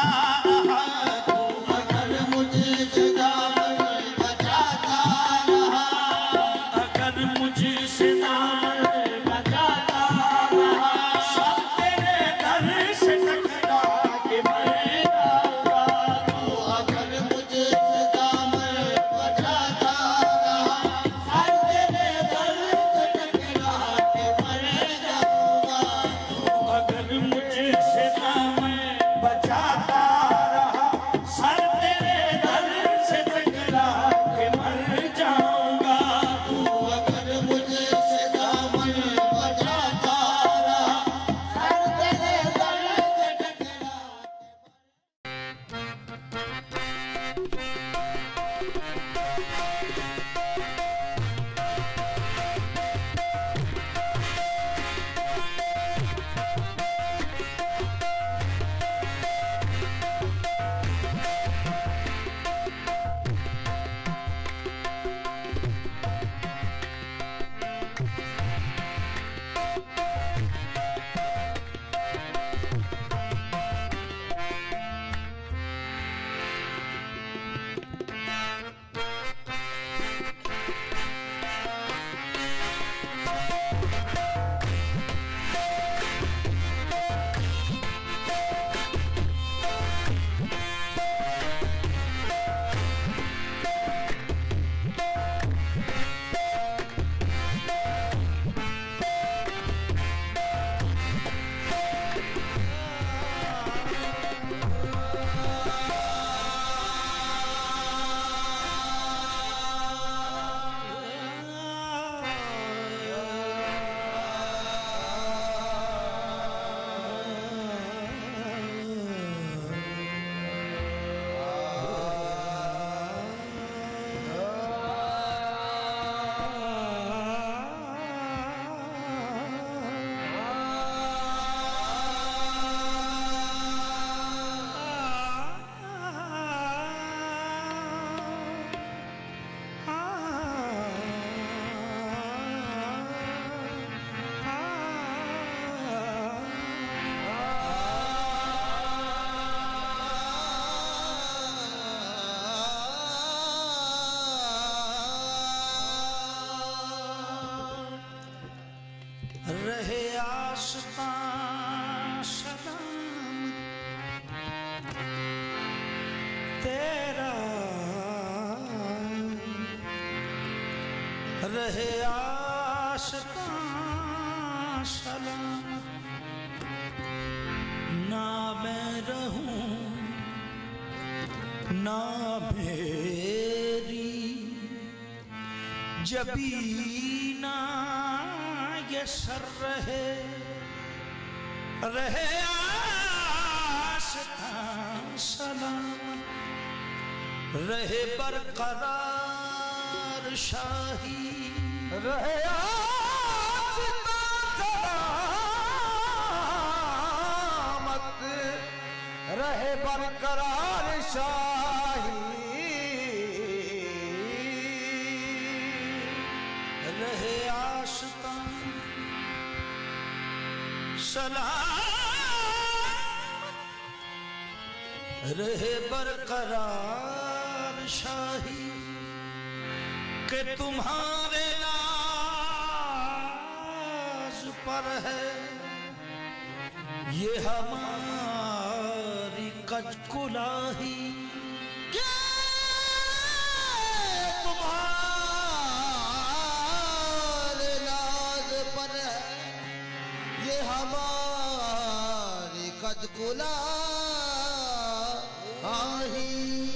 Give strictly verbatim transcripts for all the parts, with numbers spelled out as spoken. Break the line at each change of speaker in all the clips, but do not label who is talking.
रहे आशिक़ां सलामत, ना मैं रहूं ना मेरी जबीना ये सर रहे, रहे आशिक़ां सलामत, रहे बरकरार शाही, रहे आशिक़ां सलामत, रहे बरकरार शाही, रहे आशिक़ां सलामत, रहे बरकरार शाही, कि तुम्हारे नाज़ पर है ये हमारी कजकुलाही, कि तुम्हारे नाज़ पर है ये हमारी कजकुलाही,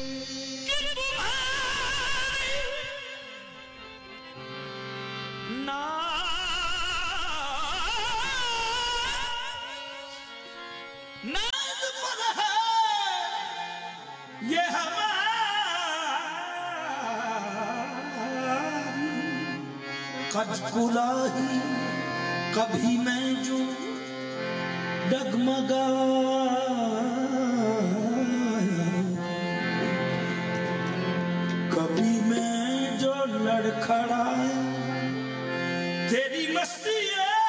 नाज़ पर है ये हमारी कजकुलाही, कभी मैं जो डगमगाया, कभी मैं जो लड़खड़ाया, तेरी मस्ती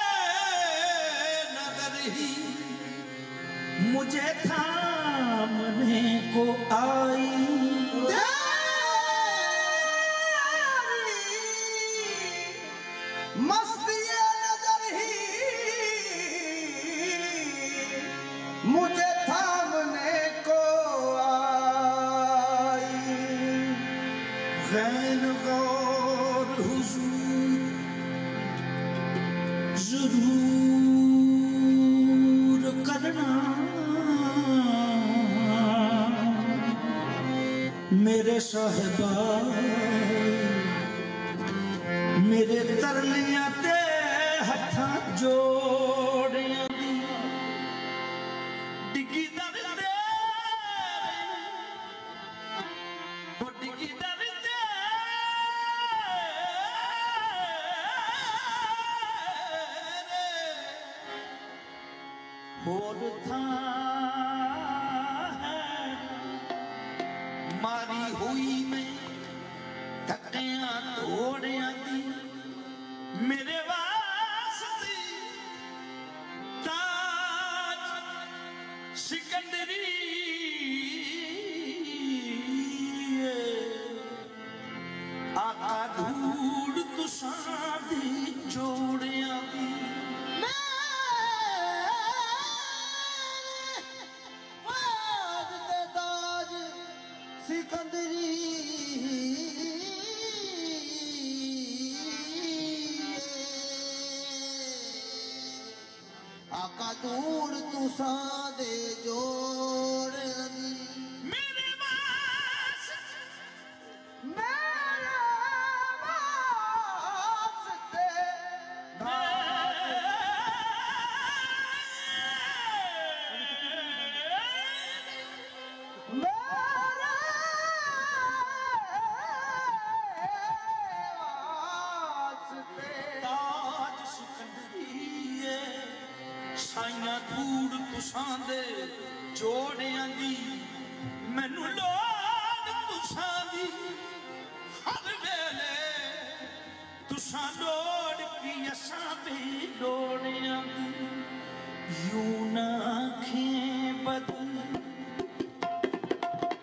नजर ही मुझे थाम खैर गौर हुजूर जरूर करना मेरे साहिबा मेरे तरलियां ते हत्थां जोड़ियां दी डिगी दर दे ओ डिगी दर दे होर थां है मारी हुई में धक्कियां तोड़ियां दी मेरे वास्ते ताज सिकंदरी आका धूड़ तुसां दी जोड़ियां दी
सिकंदरी आका दूर तुसा दे जोड़
मेरे वास्ते
मेरे वास्ते
ताज सिकंदरी साइयां धूड़ तुसां दे जोड़ियां दी मैनू लोड़ तुसां दी हर वेले तुसां लोड़ की असां भी लोड़ियां दी यूं ना आखें बदल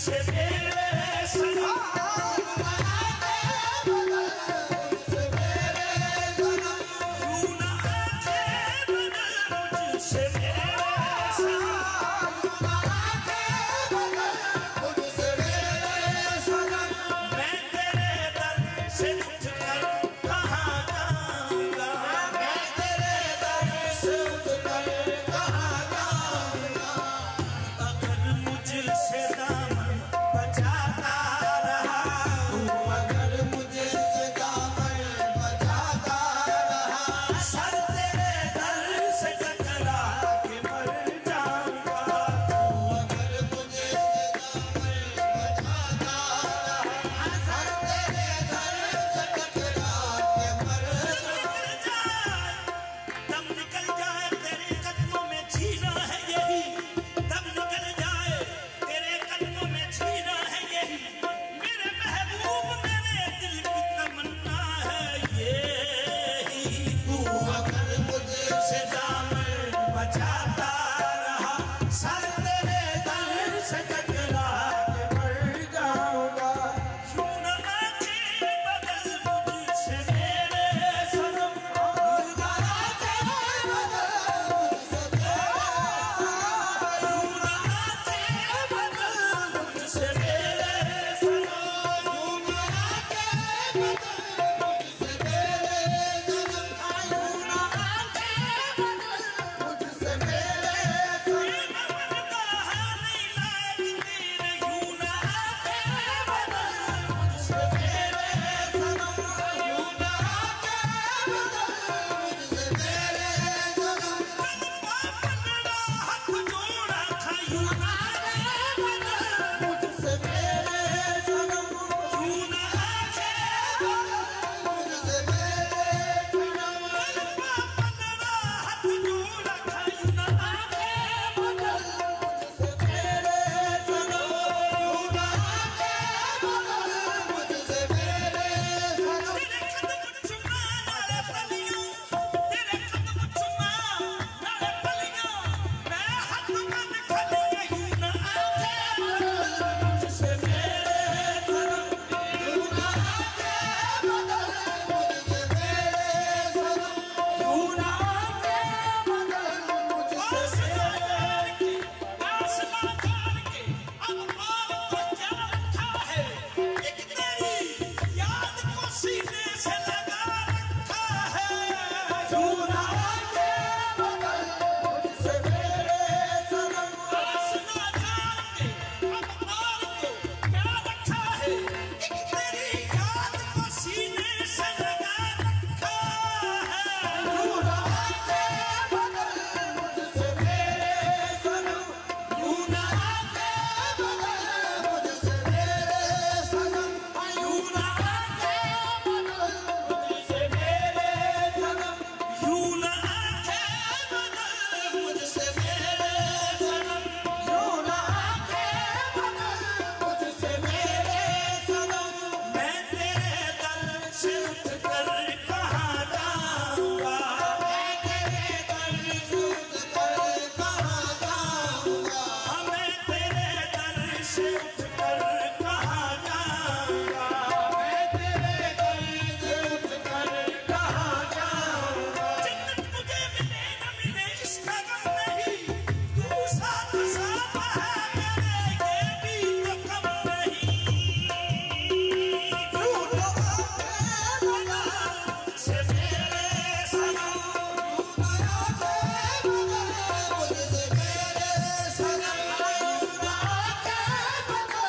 बदल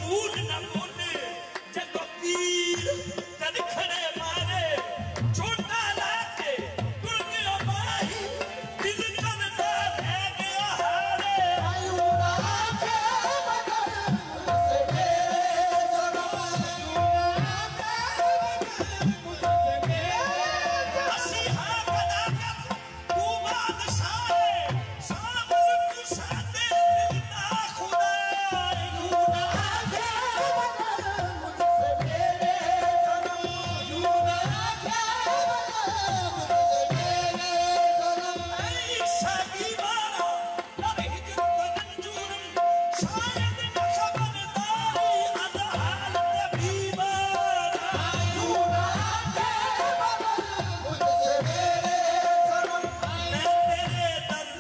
झूठ न बोले जब तीर तद खड़े मारे छोटा लाके टुर गया माही दिल करता रह गया हारे
आयुना के बदल मुझसे मेरे सनम आयुना के मुझसे मेरे
मसीहा बना कर तू बादशाह है सारा मुल्क साथे दिलता खुदा
आयुना के बदल मुझसे मेरे सनम आयुना के बदल मुझसे मेरे सनम
ऐसा दीवाना लबे हिजर तंजूरम शायद न खबरदारी अद हालत बीमार
आयुना के बदल मुझसे मेरे सनम
मैं तेरे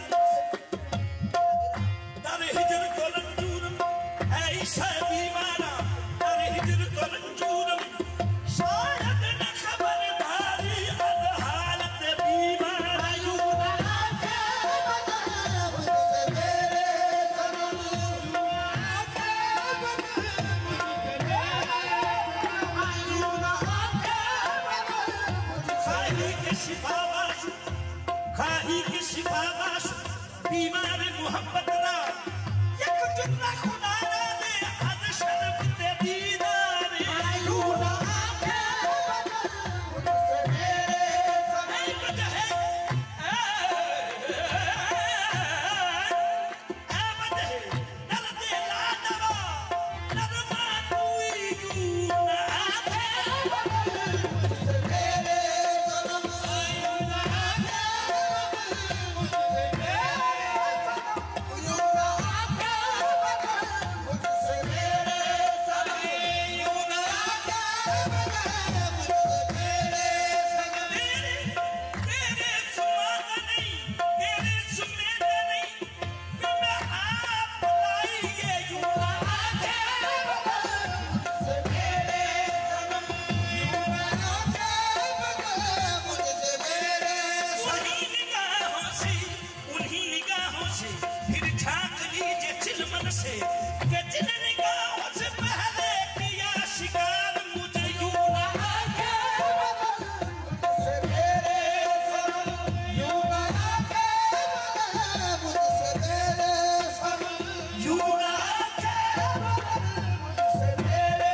दर दर हिजर तंजूरम ऐसा दीवाना दर हिजर तंजूरम शायद न खबरदारी अद हालत बीमार
आयुना के बदल मुझसे मेरे सनम आयुना के बदल मुझसे मेरे आयुना के बदल
खाही के शिफाबाश खाही के शिफाबाश बीमार मोहब्बत रा एक जुर्रा खुदा रा दे अद शर्फ ते दीदार
आयुना के बदल मुझसे मेरे सनम
ऐ बजहे ऐ बजहे दर्द ला दवा नरमा कोई यूं आखे
मुझसे मेरे सनम आयुना के बदल मुझसे मेरे सनम आयुना के बदल मुझसे मेरे सनम आयुना के बदल मुझसे मेरे सनम
तेरे तेरे सुमादा नहीं तेरे सुमेदा नहीं फिर मैं आप लाई ये यूं
आके बदल मुझसे मेरे सनम आयुना के बदल मुझसे मेरे
उन्हीं निगाहों से उन्हीं निगाहों से फिर झांक लीजिए चिलमन से कि जिन निगाहों से पहले किया शिकार मुझे यूं ना
के बदल मुझसे मेरे सनम आयुना के बदल मुझसे मेरे सनम
यूं ना
के बदल मुझसे मेरे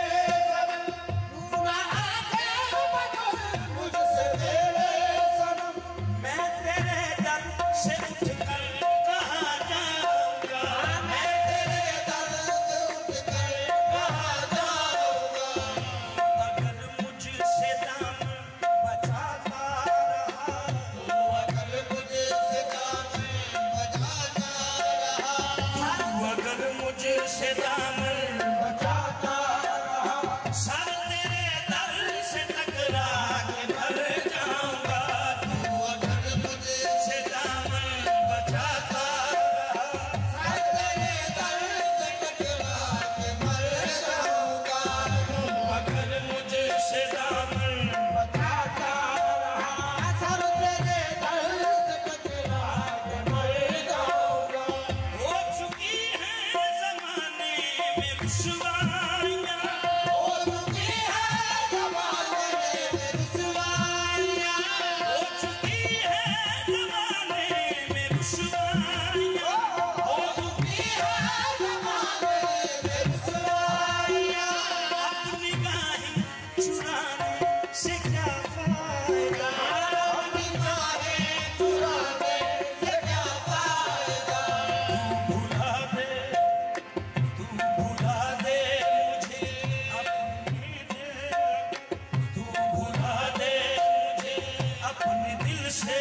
सनम आयुना के बदल मुझसे मेरे सनम
मैं तेरे दर से उठकर कहाँ जाऊंगा
मैं तेरे दर से उठकर कहाँ जाऊंगा
अगर मुझसे दामन बचाता रहा
तू अगर मुझसे दामन बचाता रहा
तू अगर मुझसे दामन
बचाता रहा
सर तेरे दर से टकरा के मर जाऊंगा
तू अगर मुझसे
से दामन बचाता रहा
सर तेरे दर से टकरा के मर जाऊंगा
अगर मुझसे दामन
बचाता रहा सर तेरे दर से टकरा के मर जाऊंगा
हो चुकी है जमाने में रुसवाइयां
हो चुकी है जमाने में रुसवाइयां
हो चुकी है जमाने में रुसवाइयां
हो चुकी है जमाने में रुसवाइयां
अपनी गाहें चुराने से क्या फायदा
अपनी गाहें चुराने से क्या फायदा
तू भुला दे तू भुला दे मुझे अपने दिल तू भुला दे मुझे अपने दिल से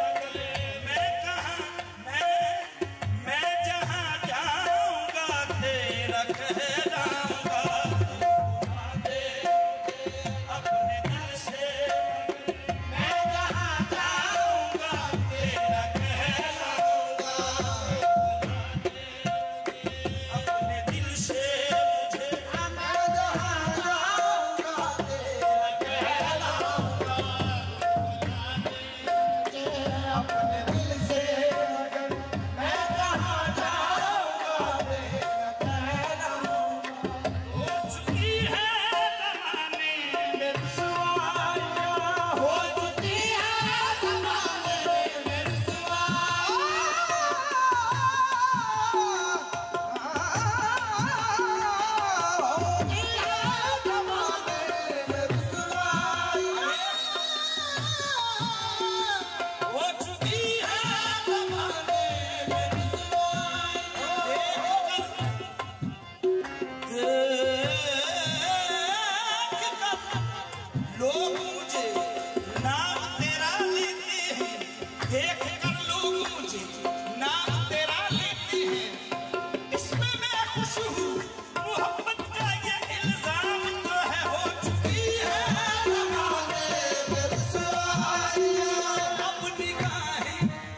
मैं कहाँ मैं मैं जहाँ जाऊंगा तेरा कहलाऊंगा तू भुला दे अपने दिल से मैं जहाँ जाऊंगा तेरा कहलाऊंगा अपने दिल से मुझे
मैं जहाँ जाऊंगा तेरा कहलाऊंगा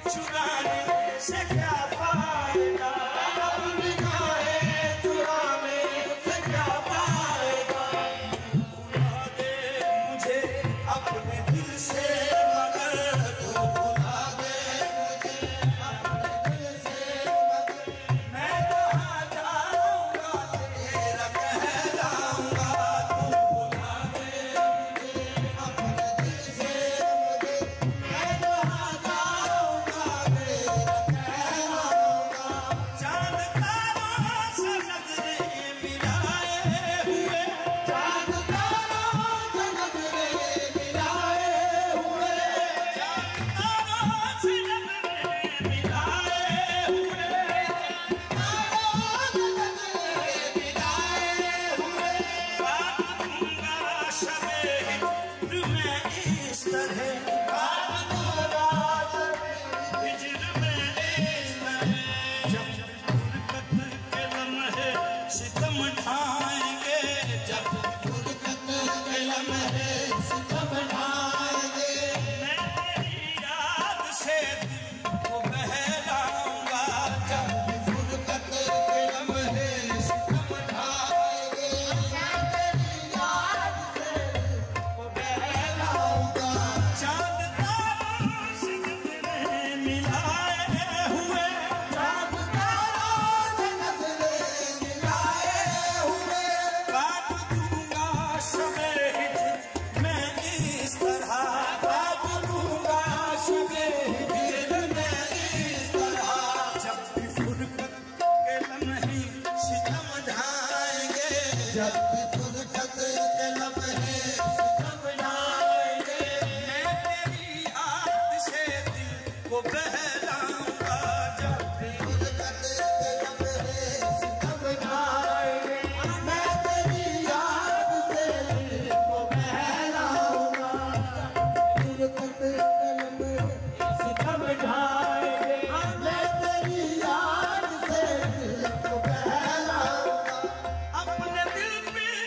चुराने से क्या फायदा,
अपनी निगाहें चुराने से क्या फायदा।
भुला दे मुझे अपने दिल से मगर तू
भुला दे मुझे अपने दिल से मगर
मैं कहाँ जाऊंगा तेरा कहलाऊंगा। तू भुला दे
अपने दिल से मगर मैं जहाँ जाऊंगा तेरा कहलाऊंगा।
चांद तारों से नजरें मिलाए हुए,
चाँद तारों से नजरें मिलाए हुए,
तारों से नजरें मिलाए हुए,
तारों से नजरें मिलाए हुए।
बात दूंगा शबे हिज्र में इस तरह,
बात दूंगा
हिज्र में इस तरह, जब फुरकत के लम्हे सितम ढाएंगे, जब
फुरकत के लम्हे सितम ढाएंगे।
मैं तेरी याद से दिल को बहलाऊंगा। जब
फुरकत के लम्हे सितम ढाएंगे। मैं तेरी याद से वो बहलाऊंगा।
चांद तारों से नजरें मिलाए हुए,
चाँद तारों से नजरें मिलाए हुए,
काट दूंगा शबे हिज्र में इस तरह,
बात दूंगा शबे हिज्र में इस तरह।
जब भी फुरकत के लम्हे सितम ढाएंगे,
जब भी फुरकत के लम्हे सितम ढाएंगे।
मैं तेरी याद से दिल को बहलाऊंगा। जब
फुरकत के लम्हे सितम ढाएंगे। मैं तेरी याद से दिल को बहलाऊंगा। फुरकत के लम्हे सितम ढाएंगे। मैं तेरी याद से दिल को बहलाऊंगा।
अपने दिल पे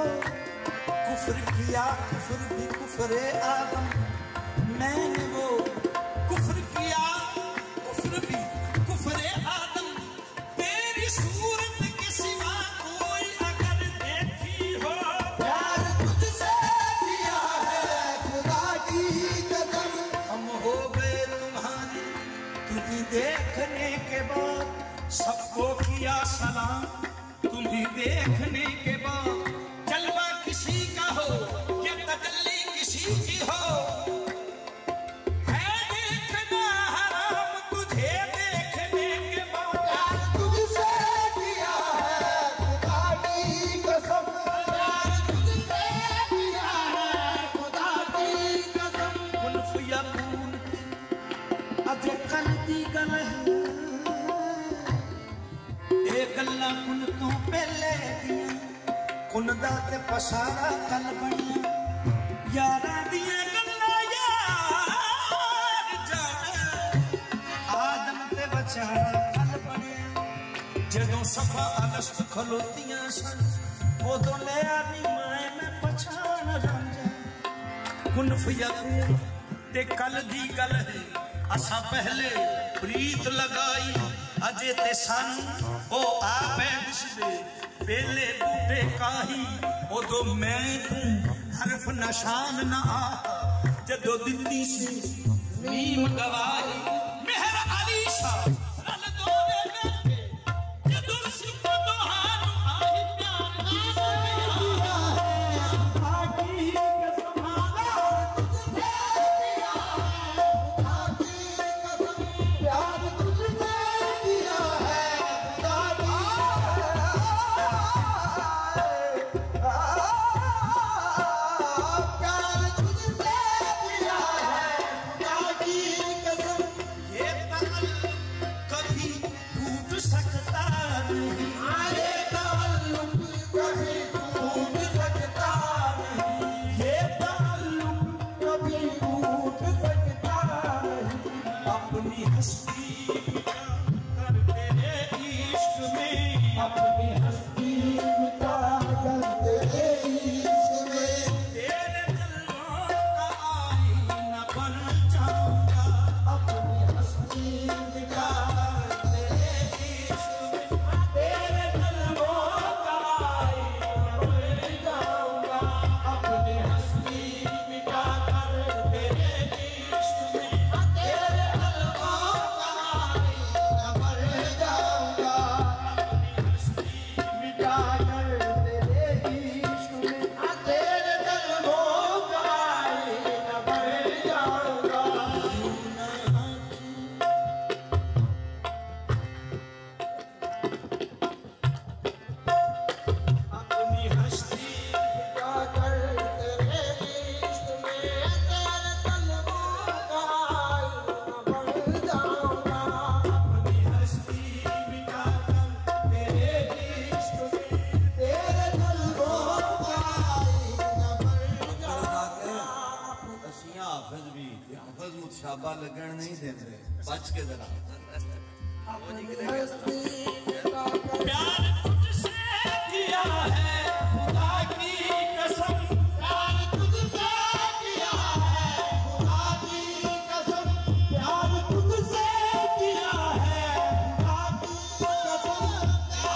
कुफ्र किया, कुफ्र भी कुफ्र आदम, मैंने वो कुफ्र किया, कुफ्र भी कुफ्र आदम, तेरी सूरत के सिवा कोई अगर देखी हो,
प्यार तुझसे किया है खुदा की कसम,
हम हो गए तुम्हारे तुम्हें देखने के बाद, सबको किया सलाम तुम्हें देखने के बाद, जलवा किसी का हो या तजल्ली किसी की हो, है देखना हराम तुझे देखने के बाद,
प्यार तुझसे किया है खुदा की कसम, प्यार तुझसे किया है खुदा की कसम,
कुल्फ यकून अज कल दी गल है, ए गल्ला कुन तो पहले दिया, कुन दा ते पसारा कल बनिया, यारा दिया गल्ला यार जाने, आदम ते बचारा कल बनिया, जदों सफा अलस्त खलोतियां सन, उदों ले आनी माए मैं पछाण रंजा, कुन फयकून ते कल दी गल है, असा पहले प्रीत लगाई, अजे ते सन ओ आपे दिसदे, बेले बूटे काही, उदो मैं तू हरफ नशान ना आ, जदो दिल्ली से नीम गवाही, मेहर अली शाह रल दोरे बैठे, जदो सिख दोहान आई प्यार दी सबिया, आकी कसम
तुझसे किया है खुदा की कसम, प्यार तुझसे किया है खुदा की प्यार तुझसे किया है खुदा की कसम,
ये ताल्लुक कभी टूट सकता नहीं,
ये ताल्लुक कभी टूट सकता नहीं,
ये ताल्लुक
कभी टूट सकता नहीं,
अपनी हस्ती कर तेरे इश्क में,
अपनी हस्ती मिटा कर तेरे इश्क में,
तेरे दिलों का आईना बन जाऊंगा,
अपनी हस्ती मिटा कर तेरे इश्क में,
तेरे दिलों का आईना बन
जाऊंगा, अपनी हस्ती मिटा कर तेरे इश्क में, तेरे हलवों का आईना बन जाऊंगा, अपनी हस्ती मिटा कर तेरे इश्क में, तेरे हलवों का आईना बन जाऊंगा।
अपनी हस्ती
मिटा कर तेरे इश्क में, तेरे हलवों का आईना बन जाऊंगा,
अपनी हस्ती मिटा कर
तेरे इश्क में, तेरे हलवों का आईना बन जाऊंगा।
असियां हाफिज भी हाफिज मुतशाबा लगन नहीं देंदे, बच के जरा
हस्ती मिटा कर
प्यार तुझसे किया है खुदा की कसम,
प्यार तुझसे किया है खुदा की कसम, प्यार तुझसे किया है खुदा की कसम,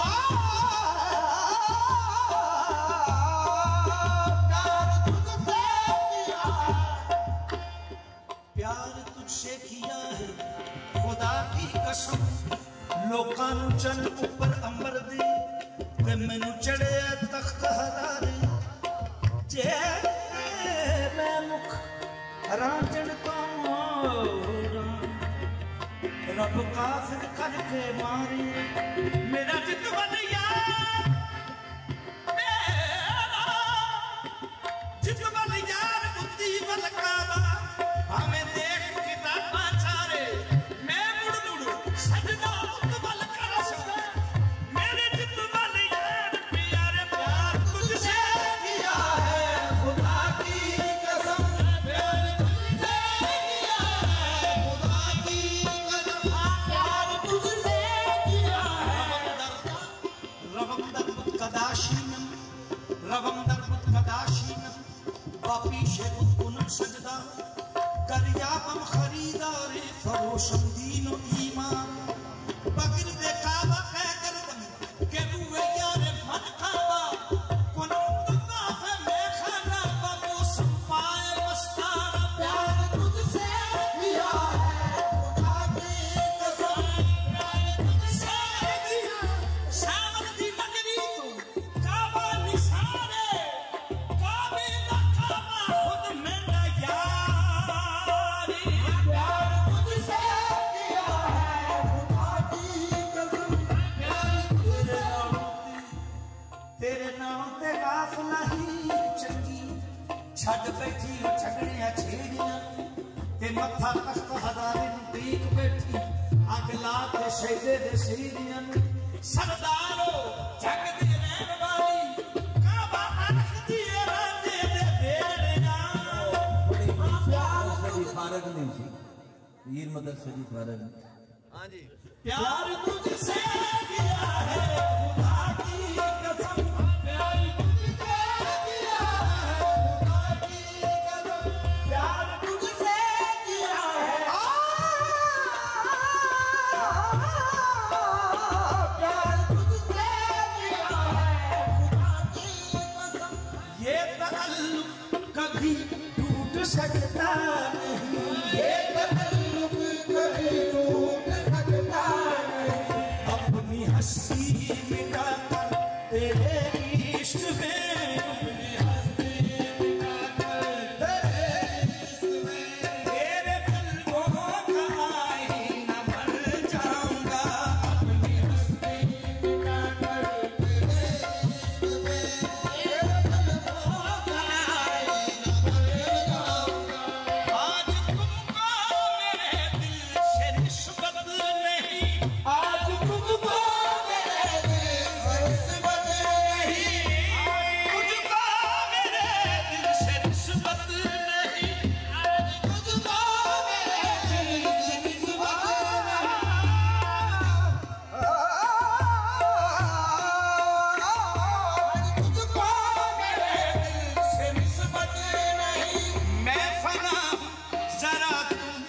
प्यार तुझसे किया है,
प्यार तुझसे किया है खुदा की कसम, लोकां नू चन ऊपर अंबर दे, ते मैनू चढ़िया तख्त हरारे, जे मैं मुख रांझण तो मोड़ा, रब काफिर करके मारे, मेरा जितवन यार मेरा जितवन यार बुद्धि बल काबा, हमें देख किताबा चारे, मैं मुड़ मुड़ सजना उत्तबल करस, मेरे जितवन यार प्यारे, प्यार तुझसे किया है खुदा की
कसम, प्यार तुझसे किया है खुदा की कसम, प्यार तुझसे किया है।
रवम दर कदाशीनम, रवम दर पापी शेख कुन सजदा करिया बम खरीदार फरोशम दीन ईमान बगिर बेकाबा कह कर के रुए यार मन खावा कुन तुमा है मैं खाना बमौसम पाए मस्ताना प्यार तुझसे किया है खुदा की कसम प्यार तुझसे किया शामल दी नगरी तू काबा निसारे काबे दा काबा खुद में ना यारी प्यार तुझसे किया है खुदा की कसम प्यार तेरे नाम ते गाफला ही चंगी छड़ बैठी झगड़ियां छेड़ियां ते मत्था तख्त हजारे टीक बैठी अग ला के शहीदे दे सीरियां सरदारो जग दे रहन वाली काबा अरख दी रांदे दे बेड़ियां
सजी फारग नहीं थी वीर मदद सजी फारग हाँ जी
प्यार तुझसे किया है खुदा की कसम प्यार तुझसे किया है खुदा की कसम प्यार तुझसे किया है प्यार तुझसे किया है खुदा की कसम ये तअल्लुक कभी टूट सकता नहीं ये तअल्लुक कभी टूट सकता नहीं अपनी हस्ती मिटा कर तेरे इश्क में अपनी हस्ती मिटा कर तेरे इश्क में तेरे कल्बों का आईना बन जाऊंगा अपनी हस्ती मिटा कर तेरे इश्क में तेरे कल्बों का आईना बन जाऊंगा आज तुमको मेरे दिल से निस्बत नहीं आज तुमको मेरे दिल से निस्बत नहीं तुझको मेरे दिल से निस्बत नहीं आज तुझको मेरे दिल से निस्बत नहीं तुझको मेरे दिल से निस्बत नहीं मैं फना हूँ जरा तुम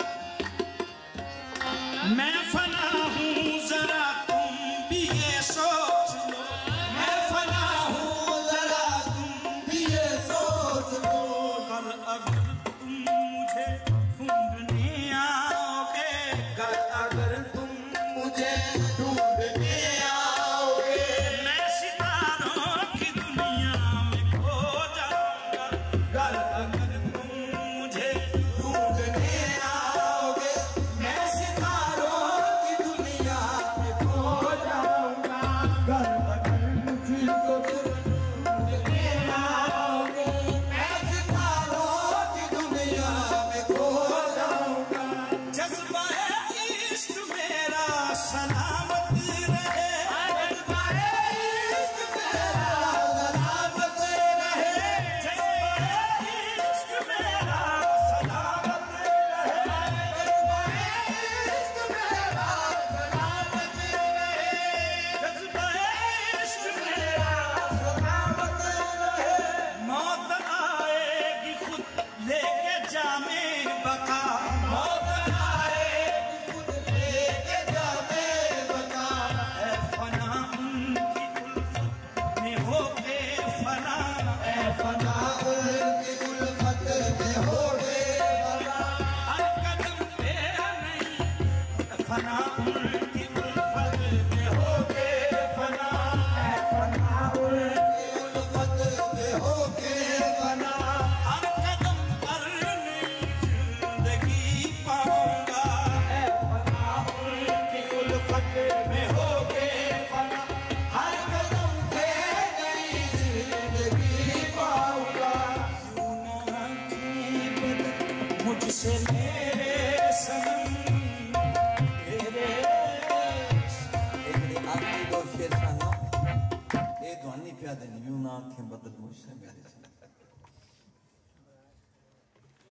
मैं फना हूँ जरा तुम भी ये सोच लो मैं फना हूँ जरा तुम भी ये सोच लो कल अगर तुम मुझे ढूंढने आओगे कल अगर तुम मुझे ढूंढने आओगे मैं सितारों की दुनिया में खो जाऊंगा कल अगर तुम मुझे ढूंढने आओगे मैं सितारों की दुनिया में खो जाऊंगा कल अगर मुझको ढूंढने आओगे मैं सितारों की दुनिया में खो जाऊंगा जज्बा इश्क मेरा सलामत रहे जज्बा इश्क मेरा सलामत रहे जज्बा इश्क मेरा सलामत रहे जज्बा इश्क मेरा सलामत रहे जज्बा इश्क मेरा सलामत रहे मौत आएगी खुद लेके जामे बका मौत आएगी खुद लेके जामे बका ऐ फना उनकी उल्फत में होके फना ऐ फना उनकी उल्फत में होके फना हर कदम पे नहीं फना उनकी उल्फत में होके फना ऐ फना उनकी उल्फत में होके फना हर कदम पर नहीं जिंदगी पाऊंगा ऐ फना उनकी उल्फत में होके फना हर कदम पे नहीं जिंदगी पाऊंगा यूं ना के बदल मुझसे मेरे सनम तेरे
एक आखिरी दो शेर सांगा ये ध्वनि प्या देनी यूं ना आंखें बदल मुझसे मेरे से